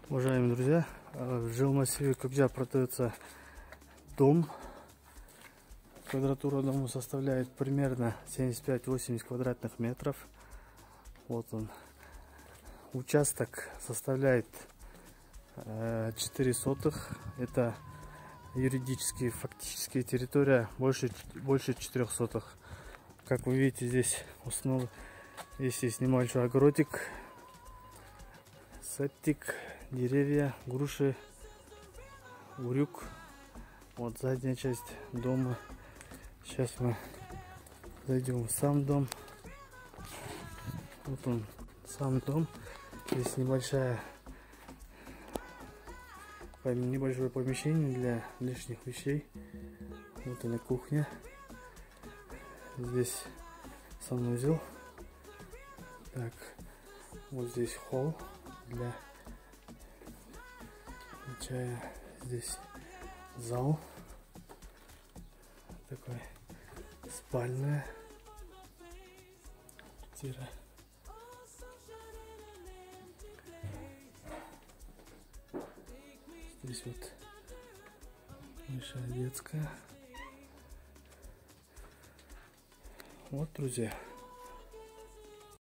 Уважаемые друзья, в жилмассиве Кокджа продается дом. Квадратура дома составляет примерно 75-80 квадратных метров. Вот он. Участок составляет 4 сотых. Это юридически, фактически территория больше 4 сотых. Как вы видите, здесь есть небольшой огородик, септик, деревья, груши, урюк. Вот задняя часть дома. Сейчас мы зайдем в сам дом. Вот он, сам дом. Здесь небольшое помещение для лишних вещей. Вот она, кухня. Здесь санузел. Так, вот здесь холл для чая. Здесь зал такой, спальная квартира. Здесь вот большая детская. Вот, друзья.